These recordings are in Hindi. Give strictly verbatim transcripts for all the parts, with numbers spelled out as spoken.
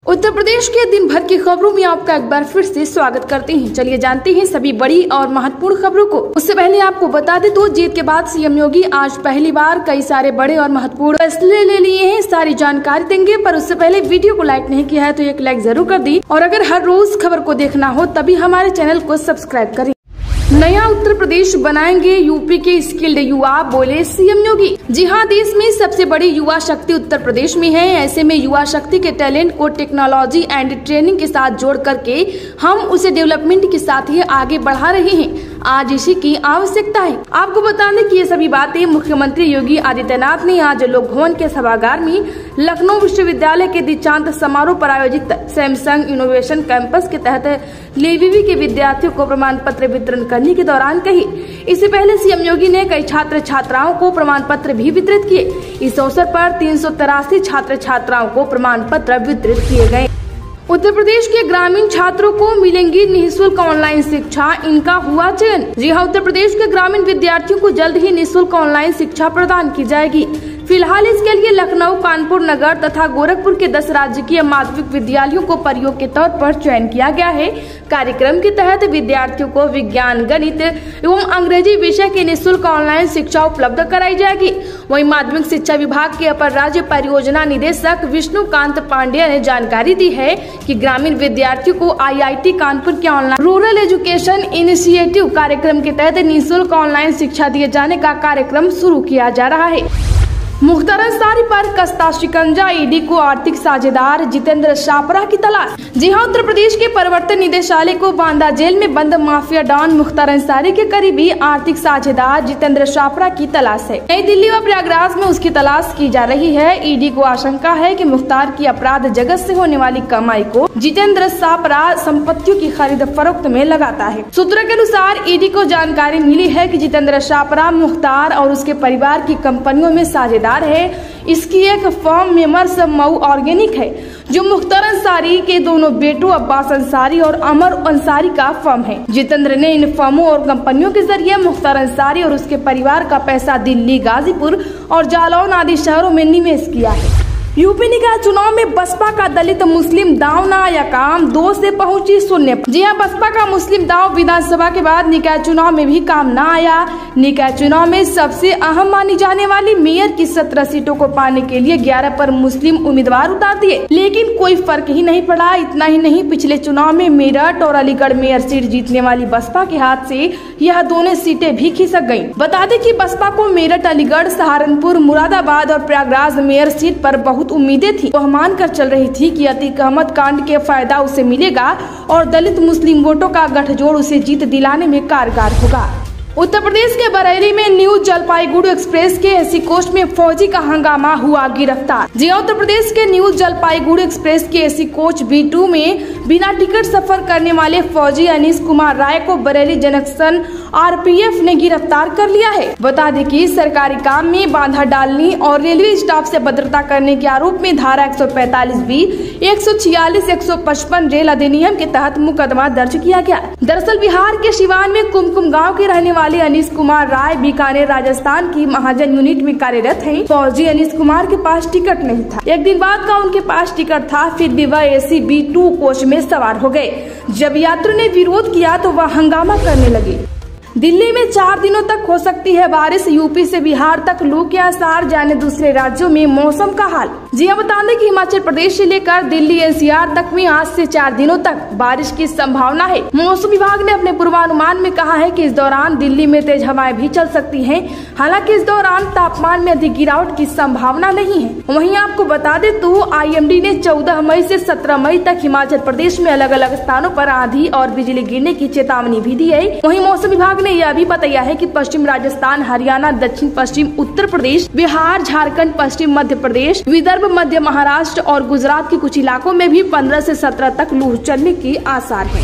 उत्तर प्रदेश के दिन भर की खबरों में आपका एक बार फिर से स्वागत करते हैं। चलिए जानते हैं सभी बड़ी और महत्वपूर्ण खबरों को। उससे पहले आपको बता दें तो जीत के बाद सीएम योगी आज पहली बार कई सारे बड़े और महत्वपूर्ण फैसले ले लिए हैं। सारी जानकारी देंगे, पर उससे पहले वीडियो को लाइक नहीं किया है तो एक लाइक जरूर कर दी, और अगर हर रोज खबर को देखना हो तभी हमारे चैनल को सब्सक्राइब करें। नया उत्तर प्रदेश बनाएंगे यूपी के स्किल्ड युवा, बोले सीएम योगी। जी हां, देश में सबसे बड़ी युवा शक्ति उत्तर प्रदेश में है। ऐसे में युवा शक्ति के टैलेंट को टेक्नोलॉजी एंड ट्रेनिंग के साथ जोड़ करके हम उसे डेवलपमेंट के साथ ही आगे बढ़ा रहे हैं। आज इसी की आवश्यकता है। आपको बता दें कि ये सभी बातें मुख्यमंत्री योगी आदित्यनाथ ने आज लोक भवन के सभागार में लखनऊ विश्वविद्यालय के दीक्षांत समारोह पर आयोजित सैमसंग इनोवेशन कैंपस के तहत लेवीवी के विद्यार्थियों को प्रमाण पत्र वितरण करने के दौरान कही। इससे पहले सीएम योगी ने कई छात्र छात्राओं को प्रमाण पत्र भी वितरित किए। इस अवसर पर तीन सौ तिरासी छात्र छात्राओं को प्रमाण पत्र वितरित किए गए। उत्तर प्रदेश के ग्रामीण छात्रों को मिलेंगी निःशुल्क ऑनलाइन शिक्षा, इनका हुआ चयन। जी हाँ, उत्तर प्रदेश के ग्रामीण विद्यार्थियों को जल्द ही निःशुल्क ऑनलाइन शिक्षा प्रदान की जाएगी। फिलहाल इसके लिए लखनऊ, कानपुर नगर तथा गोरखपुर के दस राजकीय माध्यमिक विद्यालयों को परियोग के तौर पर चयन किया गया है। कार्यक्रम के तहत विद्यार्थियों को विज्ञान, गणित एवं अंग्रेजी विषय की निःशुल्क ऑनलाइन शिक्षा उपलब्ध कराई जाएगी। वहीं माध्यमिक शिक्षा विभाग के अपर राज्य परियोजना निदेशक विष्णुकांत पांडेय ने जानकारी दी है कि ग्रामीण विद्यार्थियों को आईआईटी कानपुर के ऑनलाइन रूरल एजुकेशन इनिशिएटिव कार्यक्रम के तहत निःशुल्क ऑनलाइन शिक्षा दिए जाने का कार्यक्रम शुरू किया जा रहा है। मुख्तार अंसारी पर कसता शिकंजा, ईडी को आर्थिक साझेदार जितेंद्र शापरा की तलाश। जी हां, उत्तर प्रदेश के प्रवर्तन निदेशालय को बांदा जेल में बंद माफिया डॉन मुख्तार अंसारी के करीबी आर्थिक साझेदार जितेंद्र शापरा की तलाश है। नई दिल्ली व प्रयागराज में उसकी तलाश की जा रही है। ईडी को आशंका है कि मुख्तार की अपराध जगत से होने वाली कमाई को जितेंद्र शापरा संपत्तियों की खरीद फरोख्त में लगाता है। सूत्रों के अनुसार ईडी को जानकारी मिली है कि जितेंद्र शापरा मुख्तार और उसके परिवार की कंपनियों में साझेदार है। इसकी एक फर्म मेमर्स मऊ ऑर्गेनिक है, जो मुख्तार अंसारी के दोनों बेटों अब्बास अंसारी और अमर अंसारी का फर्म है। जितेंद्र ने इन फर्मों और कंपनियों के जरिए मुख्तार अंसारी और उसके परिवार का पैसा दिल्ली, गाजीपुर और जालौन आदि शहरों में निवेश किया है। यूपी निकाय चुनाव में बसपा का दलित मुस्लिम दांव न आया काम, दो से पहुंची शून्य। जी हां, बसपा का मुस्लिम दांव विधानसभा के बाद निकाय चुनाव में भी काम न आया। निकाय चुनाव में सबसे अहम मानी जाने वाली मेयर की सत्रह सीटों को पाने के लिए ग्यारह पर मुस्लिम उम्मीदवार उतार दिए, लेकिन कोई फर्क ही नहीं पड़ा। इतना ही नहीं, पिछले चुनाव में मेरठ और अलीगढ़ मेयर सीट जीतने वाली बसपा के हाथ से यह दोनों सीटें भी खिसक गयी। बता दें कि बसपा को मेरठ, अलीगढ़, सहारनपुर, मुरादाबाद और प्रयागराज मेयर सीट पर बहुत उम्मीदें थी। वह मान कर चल रही थी कि अतीक अहमद कांड के फायदा उसे मिलेगा और दलित मुस्लिम वोटों का गठजोड़ उसे जीत दिलाने में कारगर होगा। उत्तर प्रदेश के बरेली में न्यू जलपाईगुड़ी एक्सप्रेस के एसी कोच में फौजी का हंगामा हुआ गिरफ्तार। जी हां, उत्तर प्रदेश के न्यू जलपाईगुड़ी एक्सप्रेस के एसी कोच बी टू में बिना टिकट सफर करने वाले फौजी अनीश कुमार राय को बरेली जंक्शन आरपीएफ ने गिरफ्तार कर लिया है। बता दें कि सरकारी काम में बाधा डालने और रेलवे स्टाफ से भद्रता करने के आरोप में धारा एक सौ पैंतालीस बी, एक सौ छियालीस, एक सौ पचपन रेल अधिनियम के तहत मुकदमा दर्ज किया गया। दरअसल बिहार के सिवान में कुमकुम गाँव के रहने वाले अनीश कुमार राय बीकानेर, राजस्थान की महाजन यूनिट में कार्यरत हैं। फौजी अनीश कुमार के पास टिकट नहीं था। एक दिन बाद का उनके पास टिकट था, फिर भी वह एसी बी टू कोच में सवार हो गए। जब यात्रियों ने विरोध किया तो वह हंगामा करने लगे। दिल्ली में चार दिनों तक हो सकती है बारिश, यूपी से बिहार तक लू के आसार, जाने दूसरे राज्यों में मौसम का हाल। जी हां, बता दें कि हिमाचल प्रदेश से लेकर दिल्ली एनसीआर तक में आज से चार दिनों तक बारिश की संभावना है। मौसम विभाग ने अपने पूर्वानुमान में कहा है कि इस दौरान दिल्ली में तेज हवाएं भी चल सकती हैं। हालांकि इस दौरान तापमान में अधिक गिरावट की संभावना नहीं है। वहीं आपको बता दें तो आईएमडी ने चौदह मई से सत्रह मई तक हिमाचल प्रदेश में अलग अलग स्थानों पर आंधी और बिजली गिरने की चेतावनी भी दी है। वहीं मौसम विभाग ने यह भी बताया है कि पश्चिम राजस्थान, हरियाणा, दक्षिण पश्चिम उत्तर प्रदेश, बिहार, झारखंड, पश्चिम मध्य प्रदेश, विदर्भ, मध्य महाराष्ट्र और गुजरात के कुछ इलाकों में भी पंद्रह से सत्रह तक लू चलने के आसार हैं।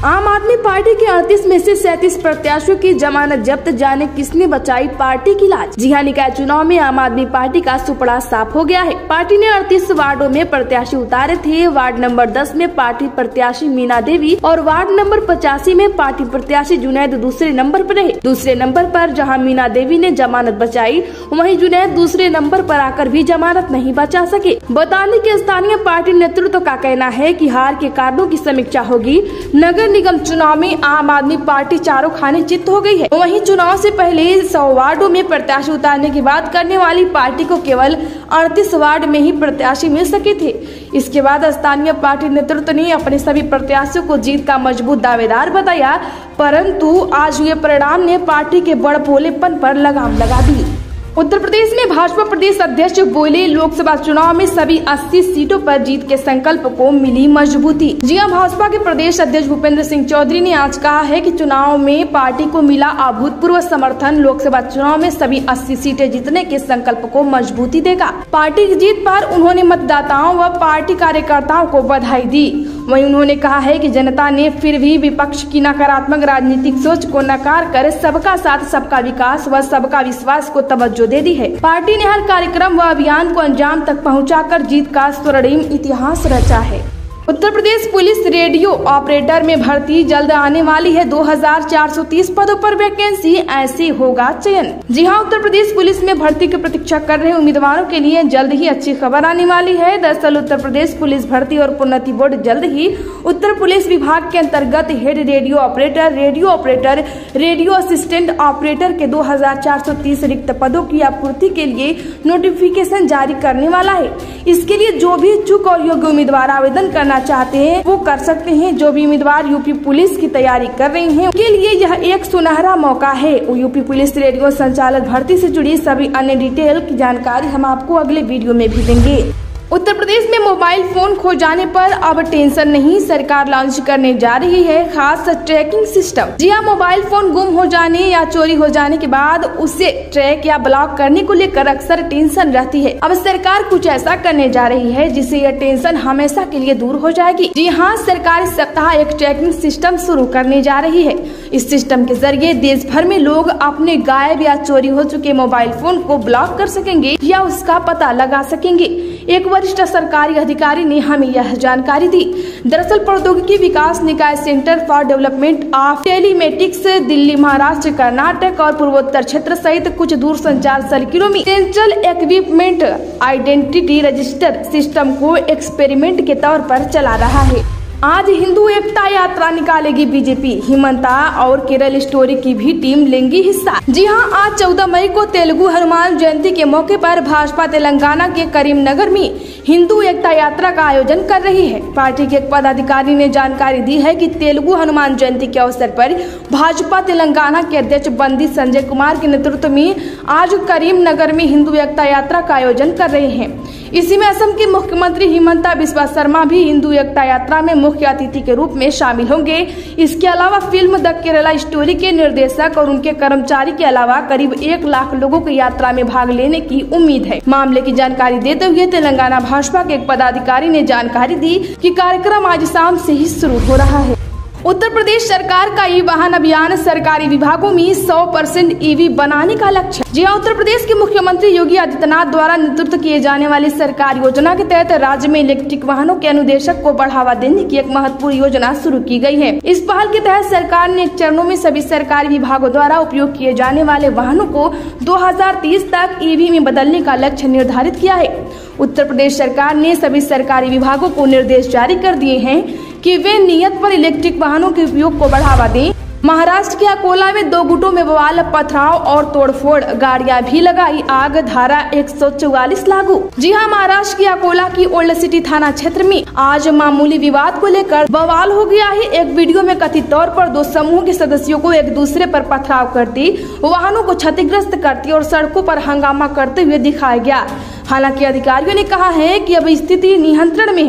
आम आदमी पार्टी के अड़तीस में से सैंतीस प्रत्याशियों की जमानत जब्त, जाने किसने बचाई पार्टी की लाज। जी हाँ, निकाय चुनाव में आम आदमी पार्टी का सुपड़ा साफ हो गया है। पार्टी ने अड़तीस वार्डों में प्रत्याशी उतारे थे। वार्ड नंबर दस में पार्टी प्रत्याशी मीना देवी और वार्ड नंबर पचासी में पार्टी प्रत्याशी जुनैद दूसरे नंबर पर रहे। दूसरे नंबर पर जहां मीना देवी ने जमानत बचाई, वहीं जुनैद दूसरे नंबर पर आकर भी जमानत नहीं बचा सके। बताने के स्थानीय पार्टी नेतृत्व का कहना है कि हार के कारणों की समीक्षा होगी। नगर निगम चुनाव में आम आदमी पार्टी चारों खाने चित्त हो गई है। वहीं चुनाव से पहले सौ वार्डों में प्रत्याशी उतारने की बात करने वाली पार्टी को केवल अड़तीस वार्ड में ही प्रत्याशी मिल सके थे। इसके बाद स्थानीय पार्टी नेतृत्व ने अपने सभी प्रत्याशियों को जीत का मजबूत दावेदार बताया, परंतु आज ये परिणाम ने पार्टी के बड़ भोलेपन पर लगाम लगा दी। उत्तर प्रदेश में भाजपा प्रदेश अध्यक्ष बोले, लोकसभा चुनाव में सभी अस्सी सीटों पर जीत के संकल्प को मिली मजबूती। जी हां, भाजपा के प्रदेश अध्यक्ष भूपेंद्र सिंह चौधरी ने आज कहा है कि चुनाव में पार्टी को मिला अभूतपूर्व समर्थन लोकसभा चुनाव में सभी अस्सी सीटें जीतने के संकल्प को मजबूती देगा। पार्टी की जीत पर उन्होंने मतदाताओं व पार्टी कार्यकर्ताओं को बधाई दी। वहीं उन्होंने कहा है कि जनता ने फिर भी विपक्ष की नकारात्मक राजनीतिक सोच को नकार कर सबका साथ, सबका विकास व सबका विश्वास को तवज्जो दे दी है। पार्टी ने हर कार्यक्रम व अभियान को अंजाम तक पहुंचाकर जीत का स्वर्णिम इतिहास रचा है। Uttar Pradesh police radio operator में भर्ती जल्द आने वाली है। दो हज़ार चार सौ तीस पदों पर वैकेंसी, ऐसे होगा चयन। जी हां, उत्तर प्रदेश पुलिस में भर्ती की प्रतीक्षा कर रहे उम्मीदवारों के लिए जल्द ही अच्छी खबर आने वाली है। दरअसल उत्तर प्रदेश पुलिस भर्ती और प्रोन्नति बोर्ड जल्द ही उत्तर पुलिस विभाग के अंतर्गत head radio operator, radio operator, radio assistant operator के दो हजार चार सौ तीस रिक्त पदों की आपूर्ति के लिए नोटिफिकेशन जारी करने वाला है। इसके लिए जो भी इच्छुक और योग्य उम्मीदवार आवेदन करना चाहते हैं वो कर सकते हैं। जो भी उम्मीदवार यूपी पुलिस की तैयारी कर रहे हैं उनके लिए यह एक सुनहरा मौका है। यूपी पुलिस रेडियो संचालक भर्ती से जुड़ी सभी अन्य डिटेल की जानकारी हम आपको अगले वीडियो में भी देंगे। उत्तर प्रदेश में मोबाइल फोन खो जाने पर अब टेंशन नहीं, सरकार लॉन्च करने जा रही है खास ट्रैकिंग सिस्टम। जी हां, मोबाइल फोन गुम हो जाने या चोरी हो जाने के बाद उसे ट्रैक या ब्लॉक करने को लेकर अक्सर टेंशन रहती है। अब सरकार कुछ ऐसा करने जा रही है जिससे यह टेंशन हमेशा के लिए दूर हो जाएगी। जी हां, सरकार इस सप्ताह एक ट्रैकिंग सिस्टम शुरू करने जा रही है। इस सिस्टम के जरिए देश भर में लोग अपने गायब या चोरी हो चुके मोबाइल फोन को ब्लॉक कर सकेंगे या उसका पता लगा सकेंगे। एक वरिष्ठ सरकारी अधिकारी ने हमें यह जानकारी दी। दरअसल प्रौद्योगिकी विकास निकाय centre for development of telematics Delhi, Maharashtra, Karnataka और पूर्वोत्तर क्षेत्र सहित कुछ दूर संचार सर्किलों में central equipment identity register system को एक्सपेरिमेंट के तौर पर चला रहा है। आज हिंदू एकता यात्रा निकालेगी बीजेपी, हिमंता और केरल स्टोरी की भी टीम लेंगी हिस्सा। जी हां, आज चौदह मई को तेलुगु हनुमान जयंती के मौके पर भाजपा तेलंगाना के करीमनगर में हिंदू एकता यात्रा का आयोजन कर रही है। पार्टी के एक पदाधिकारी ने जानकारी दी है कि तेलुगु हनुमान जयंती के अवसर पर भाजपा तेलंगाना के अध्यक्ष बंदी संजय कुमार के नेतृत्व में आज करीमनगर में हिंदू एकता यात्रा का आयोजन कर रहे हैं। इसी में असम के मुख्यमंत्री हिमंता बिस्वा शर्मा भी हिंदू एकता यात्रा में मुख्य अतिथि के रूप में शामिल होंगे। इसके अलावा फिल्म द केरला स्टोरी के निर्देशक और उनके कर्मचारी के अलावा करीब एक लाख लोगों को यात्रा में भाग लेने की उम्मीद है। मामले की जानकारी देते हुए तेलंगाना भाजपा के एक पदाधिकारी ने जानकारी दी कि कार्यक्रम आज शाम से ही शुरू हो रहा है। उत्तर प्रदेश सरकार का ई वाहन अभियान, सरकारी विभागों में सौ परसेंट ईवी बनाने का लक्ष्य। जी हां, उत्तर प्रदेश के मुख्यमंत्री योगी आदित्यनाथ द्वारा नेतृत्व किए जाने वाली सरकार योजना के तहत राज्य में इलेक्ट्रिक वाहनों के अनुदेशक को बढ़ावा देने की एक महत्वपूर्ण योजना शुरू की गई है। इस पहल के तहत सरकार ने एक चरणों में सभी सरकारी विभागों द्वारा उपयोग किए जाने वाले वाहनों को दो हजार तीस तक ईवी में बदलने का लक्ष्य निर्धारित किया है। उत्तर प्रदेश सरकार ने सभी सरकारी विभागों को निर्देश जारी कर दिए हैं कि वे नियत पर इलेक्ट्रिक वाहनों के उपयोग को बढ़ावा दें। महाराष्ट्र के अकोला में दो गुटों में बवाल, पथराव और तोड़फोड़, गाड़ियां भी लगाई आग, धारा एक सौ चौवालीस लागू। जी हां, महाराष्ट्र के अकोला की ओल्ड सिटी थाना क्षेत्र में आज मामूली विवाद को लेकर बवाल हो गया है। एक वीडियो में कथित तौर पर दो समूह के सदस्यों को एक दूसरे पर पथराव करते, वाहनों को क्षतिग्रस्त करते और सड़कों पर हंगामा करते हुए दिखाया गया। हालांकि अधिकारियों ने कहा है कि अब स्थिति नियंत्रण में है।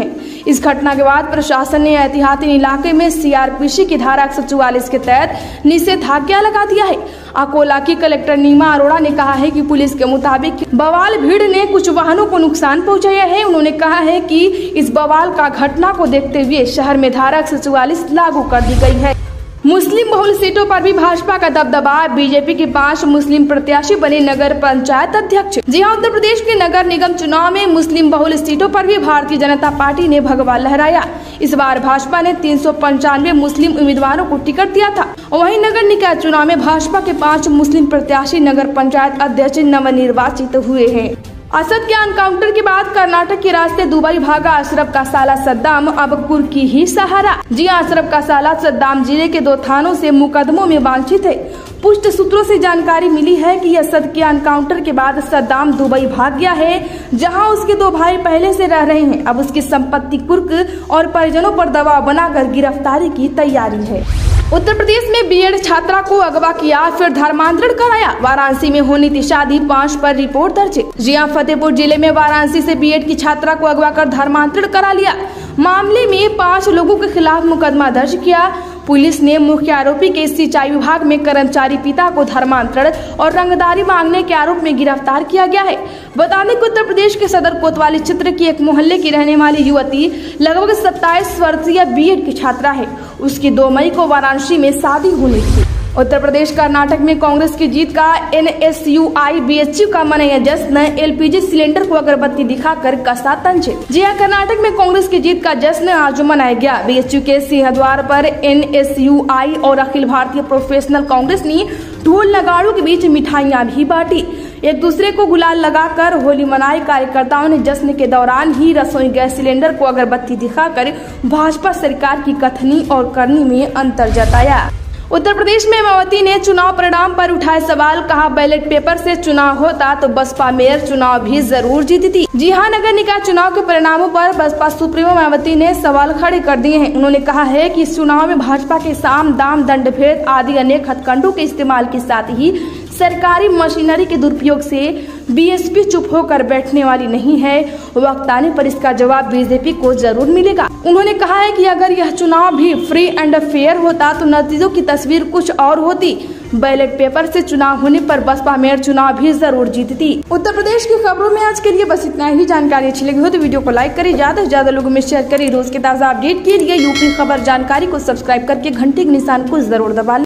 इस घटना के बाद प्रशासन ने एहतियाती इलाके में सीआरपीसी की धारा एक सौ चौवालीस के तहत निषेधाज्ञा लगा दिया है। अकोला की कलेक्टर नीमा अरोड़ा ने कहा है कि पुलिस के मुताबिक बवाल भीड़ ने कुछ वाहनों को नुकसान पहुंचाया है। उन्होंने कहा है कि इस बवाल का घटना को देखते हुए शहर में धारा एक सौ चौवालीस लागू कर दी गई है। मुस्लिम बहुल सीटों पर भी भाजपा का दबदबा, बीजेपी के पांच मुस्लिम प्रत्याशी बने नगर पंचायत अध्यक्ष। जी हां, उत्तर प्रदेश के नगर निगम चुनाव में मुस्लिम बहुल सीटों पर भी भारतीय जनता पार्टी ने भगवा लहराया। इस बार भाजपा ने तीन सौ पंचानवे मुस्लिम उम्मीदवारों को टिकट दिया था। वहीं नगर निकाय चुनाव में भाजपा के पांच मुस्लिम प्रत्याशी नगर पंचायत अध्यक्ष नवनिर्वाचित हुए हैं। असद के एनकाउंटर के बाद कर्नाटक के रास्ते दुबई भागा अशरफ का साला सद्दाम, अब कुर्की ही सहारा। जी अशरफ का साला सद्दाम जिले के दो थानों से मुकदमों में वांछित है। पुष्ट सूत्रों से जानकारी मिली है कि असद के एनकाउंटर के बाद सद्दाम दुबई भाग गया है, जहां उसके दो भाई पहले से रह रहे हैं। अब उसकी संपत्ति कुर्क और परिजनों पर दबाव बनाकर गिरफ्तारी की तैयारी है। उत्तर प्रदेश में बीएड छात्रा को अगवा किया, फिर धर्मांतरण कराया। वाराणसी में होनी थी शादी, पांच पर रिपोर्ट दर्ज। जी हां, फतेहपुर जिले में वाराणसी से बीएड की छात्रा को अगवा कर धर्मांतरण करा लिया। मामले में पांच लोगों के खिलाफ मुकदमा दर्ज किया। पुलिस ने मुख्य आरोपी के सिंचाई विभाग में कर्मचारी पिता को धर्मांतरण और रंगदारी मांगने के आरोप में गिरफ्तार किया गया है। बता दें कि उत्तर प्रदेश के सदर कोतवाली क्षेत्र की एक मोहल्ले की रहने वाली युवती लगभग सत्ताईस वर्षीय बीएड की छात्रा है। उसकी दो मई को वाराणसी में शादी होनी थी। उत्तर प्रदेश कर्नाटक में कांग्रेस की जीत का एनएसयूआई बीएचयू का मनाया जश्न, एलपीजी सिलेंडर को अगरबत्ती दिखाकर कसा तंज। जी हां, कर्नाटक में कांग्रेस की जीत का जश्न आज मनाया गया। बीएचयू के सिंहद्वार पर एनएसयूआई और अखिल भारतीय प्रोफेशनल कांग्रेस ने ढोल नगाड़ों के बीच मिठाइयां भी बांटी, एक दूसरे को गुलाल लगाकर होली मनाई। कार्यकर्ताओं ने जश्न के दौरान ही रसोई गैस सिलेंडर को अगरबत्ती दिखाकर भाजपा सरकार की कथनी और करनी में अंतर जताया। उत्तर प्रदेश में मायावती ने चुनाव परिणाम पर उठाए सवाल, कहा बैलेट पेपर से चुनाव होता तो बसपा मेयर चुनाव भी जरूर जीतती। जी हां, नगर निकाय चुनाव के परिणामों पर बसपा सुप्रीमो मायावती ने सवाल खड़े कर दिए हैं। उन्होंने कहा है कि इस चुनाव में भाजपा के साम दाम दंड भेद आदि अनेक हथकंडों के इस्तेमाल के साथ ही सरकारी मशीनरी के दुरुपयोग से बीएसपी चुप होकर बैठने वाली नहीं है। वक्त आने पर इसका जवाब बीजेपी को जरूर मिलेगा। उन्होंने कहा है कि अगर यह चुनाव भी फ्री एंड फेयर होता तो नतीजों की तस्वीर कुछ और होती। बैलेट पेपर से चुनाव होने पर बसपा मेयर चुनाव भी जरूर जीतती। उत्तर प्रदेश की खबरों में आज के लिए बस इतना ही। जानकारी अच्छी लगी हो तो वीडियो को लाइक करें, ज्यादा से ज्यादा लोगों में शेयर करें। रोज के ताजा अपडेट के लिए यूपी खबर जानकारी को सब्सक्राइब करके घंटे के निशान को जरूर दबा लें।